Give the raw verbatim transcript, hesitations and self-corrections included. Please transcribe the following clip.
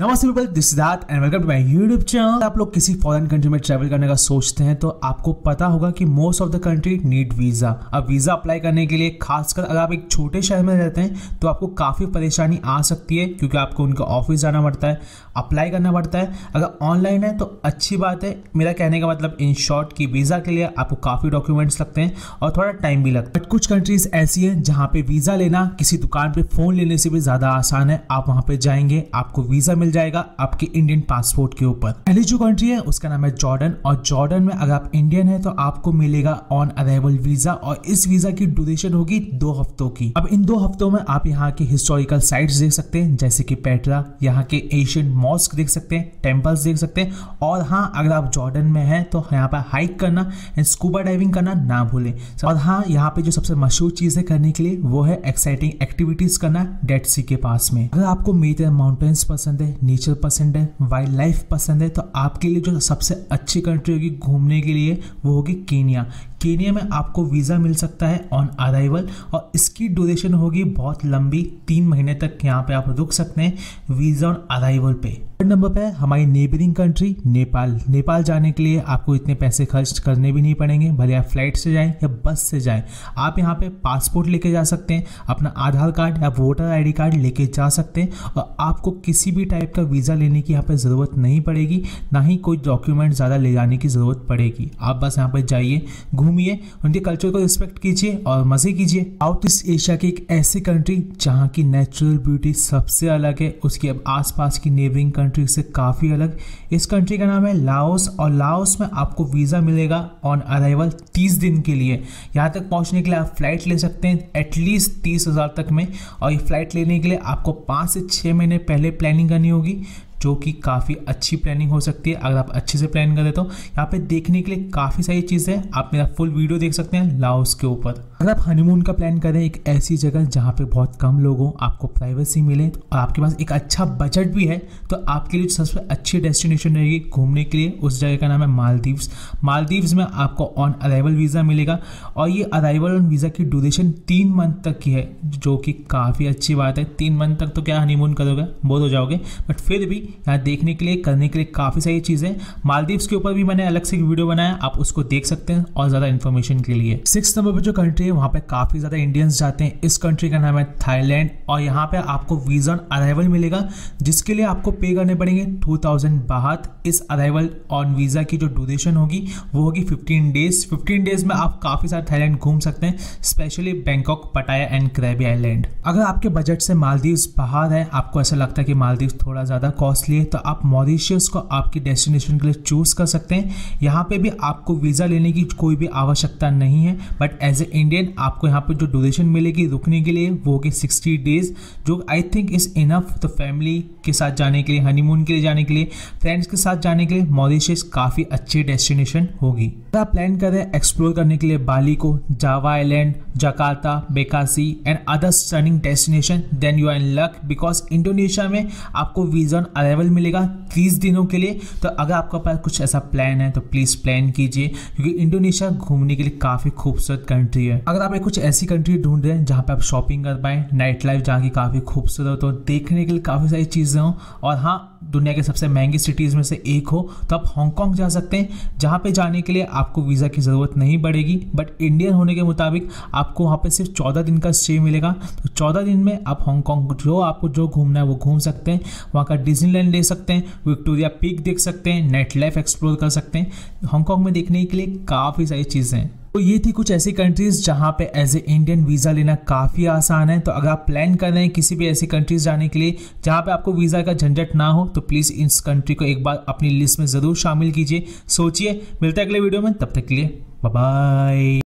नमस्ते people, this Siddharth and welcome to my YouTube channel. आप लोग किसी फॉरेन कंट्री में ट्रैवल करने का सोचते हैं तो आपको पता होगा कि most of the country need visa. अब वीजा अप्लाई करने के लिए खासकर अगर आप एक छोटे शहर में रहते हैं तो आपको काफ़ी परेशानी आ सकती है, क्योंकि आपको उनके ऑफिस जाना पड़ता है, अप्लाई करना पड़ता है। अगर ऑनलाइन है तो अच्छी बात है। मेरा कहने का मतलब इन शॉर्ट कि वीज़ा के लिए आपको काफ़ी डॉक्यूमेंट्स लगते हैं और थोड़ा टाइम भी लगता है। बट कुछ कंट्रीज ऐसी हैं जहाँ पे वीज़ा लेना किसी दुकान पे फ़ोन लेने से भी ज़्यादा आसान है। आप वहाँ पे जाएंगे, आपको वीज़ा मिल जाएगा आपके इंडियन पासपोर्ट के ऊपर। पहली जो कंट्री है उसका नाम है जॉर्डन, और जॉर्डन में अगर आप इंडियन है तो आपको मिलेगा ऑन अराइवल वीजा, और इस वीजा की ड्यूरेशन होगी दो हफ्तों की। अब इन दो हफ्तों में आप यहाँ के हिस्टोरिकल साइट्स देख सकते हैं, जैसे कि पेट्रा, यहाँ के एशियन मॉस्क देख सकते हैं, टेम्पल्स देख सकते हैं। और हाँ, अगर आप जॉर्डन में हैं तो यहाँ पर हाइक करना एंड स्कूबा डाइविंग करना ना भूलें। और हाँ, यहाँ पे जो सबसे मशहूर चीजें करने के लिए वो है एक्साइटिंग एक्टिविटीज करना डेड सी के पास में। अगर आपको मेरे माउंटेन्स पसंद है, नेचर पसंद है, वाइल्ड लाइफ पसंद है, तो आपके लिए जो सबसे अच्छी कंट्री होगी घूमने के लिए वो होगी केनिया। केनिया में आपको वीज़ा मिल सकता है ऑन अराइवल, और इसकी ड्यूरेशन होगी बहुत लंबी, तीन महीने तक यहाँ पे आप रुक सकते हैं वीज़ा ऑन अराइवल पे। थर्ड नंबर पे है हमारी नेबरिंग कंट्री नेपाल। नेपाल जाने के लिए आपको इतने पैसे खर्च करने भी नहीं पड़ेंगे, भले आप फ्लाइट से जाएं या बस से जाएं। आप यहाँ पे पासपोर्ट लेके जा सकते हैं, अपना आधार कार्ड या वोटर आईडी कार्ड लेके जा सकते हैं, और आपको किसी भी टाइप का वीज़ा लेने की यहाँ पे ज़रूरत नहीं पड़ेगी, ना ही कोई डॉक्यूमेंट ज़्यादा ले जाने की ज़रूरत पड़ेगी। आप बस यहाँ पर जाइए, घूमिए, उनके कल्चर को रिस्पेक्ट कीजिए और मज़े कीजिए। साउथ ईस्ट एशिया की एक ऐसी कंट्री जहाँ की नेचुरल ब्यूटी सबसे अलग है, उसकी अब आसपास की नेबरिंग कंट्री से काफ़ी अलग। इस कंट्री का नाम है लाओस, और लाओस में आपको वीज़ा मिलेगा ऑन अराइवल तीस दिन के लिए। यहाँ तक पहुँचने के लिए आप फ्लाइट ले सकते हैं एटलीस्ट तीस हज़ार तक में, और ये फ्लाइट लेने के लिए आपको पाँच से छः महीने पहले प्लानिंग करनी होगी, जो कि काफ़ी अच्छी प्लानिंग हो सकती है अगर आप अच्छे से प्लान करें तो। यहाँ पे देखने के लिए काफ़ी सारी चीज़ें हैं, आप मेरा फुल वीडियो देख सकते हैं लाओस के ऊपर। अगर आप हनीमून का प्लान करें एक ऐसी जगह जहाँ पे बहुत कम लोग हों, आपको प्राइवेसी मिले और आपके पास एक अच्छा बजट भी है, तो आपके लिए सबसे अच्छी डेस्टिनेशन रहेगी घूमने के लिए, उस जगह का नाम है मालदीव्स। मालदीव्स में आपको ऑन अराइवल वीज़ा मिलेगा, और ये अराइवल ऑन वीज़ा की ड्यूरेशन तीन मंथ तक की है, जो कि काफ़ी अच्छी बात है। तीन मंथ तक तो क्या हनीमून करोगे, बोर हो जाओगे, बट फिर भी यहाँ देखने के लिए करने के लिए काफ़ी सारी चीज़ें। मालदीव्स के ऊपर भी मैंने अलग से एक वीडियो बनाया, आप उसको देख सकते हैं और ज़्यादा इन्फॉर्मेशन के लिए। सिक्स नंबर पर जो कंट्री है वहाँ पे काफ़ी ज़्यादा इंडियंस जाते हैं। इस कंट्री का नाम है थाईलैंड, और यहाँ पे आपको वीज़ा ऑन अराइवल मिलेगा, जिसके लिए आपको पे करने पड़ेंगे टू थाउजेंड बाहत। इस अराइवल ऑन वीज़ा की जो ड्यूरेशन होगी वो होगी फिफ्टीन डेज। फिफ्टीन डेज में आप काफ़ी सारे थाईलैंड घूम सकते हैं, specially Bangkok, Pattaya and Krabi island. अगर आपके बजट से मालदीव्स बाहर है, आपको ऐसा लगता है कि मालदीव्स थोड़ा ज़्यादा कॉस्टली है, तो आप मॉरिशस को आपकी डेस्टिनेशन के लिए चूज कर सकते हैं। यहाँ पे भी आपको वीज़ा लेने की कोई भी आवश्यकता नहीं है, बट एज ए इंडियन आपको यहाँ पे जो ड्यूरेशन मिलेगी रुकने के लिए वो होगी सिक्सटी डेज, जो आई थिंक इज इनफ। तो फैमिली के साथ जाने के लिए, हनीमून के लिए जाने के लिए, फ्रेंड्स के साथ जाने के लिए मॉरिशस काफ़ी अच्छी डेस्टिनेशन होगी। अगर आप प्लान कर रहे हैं एक्सप्लोर करने के लिए बाली को, Java island, Jakarta, Bekasi and other stunning destination, then you are in luck, because Indonesia में आपको वीज़ा ऑन अराइवल मिलेगा तीस दिनों के लिए। तो अगर आपके पास कुछ ऐसा प्लान है तो प्लीज़ प्लान कीजिए, क्योंकि इंडोनेशिया घूमने के लिए काफ़ी खूबसूरत कंट्री है। अगर आप एक कुछ ऐसी कंट्री ढूंढ रहे हैं जहाँ पे आप शॉपिंग कर पाएँ, नाइट लाइफ जहाँ की काफ़ी खूबसूरत हो, देखने के लिए काफ़ी सारी चीज़ें हों, और हाँ दुनिया के सबसे महंगी सिटीज़ में से एक हो, तो आप हांगकांग जा सकते हैं, जहाँ पे जाने के लिए आपको वीज़ा की ज़रूरत नहीं पड़ेगी। बट इंडियन होने के मुताबिक आपको वहाँ पे सिर्फ चौदह दिन का स्टे मिलेगा, तो चौदह दिन में आप हांगकांग जो आपको जो घूमना है वो घूम सकते हैं। वहाँ का डिज्नीलैंड ले सकते हैं, विक्टोरिया पीक देख सकते हैं, नाइट लाइफ एक्सप्लोर कर सकते हैं। हांगकांग में देखने के लिए काफ़ी सारी चीज़ें हैं। तो ये थी कुछ ऐसी कंट्रीज जहाँ पे एज ए इंडियन वीज़ा लेना काफ़ी आसान है। तो अगर आप प्लान कर रहे हैं किसी भी ऐसी कंट्रीज जाने के लिए जहाँ पे आपको वीज़ा का झंझट ना हो, तो प्लीज़ इस कंट्री को एक बार अपनी लिस्ट में ज़रूर शामिल कीजिए, सोचिए। मिलते हैं अगले वीडियो में, तब तक के लिए बाय बाय।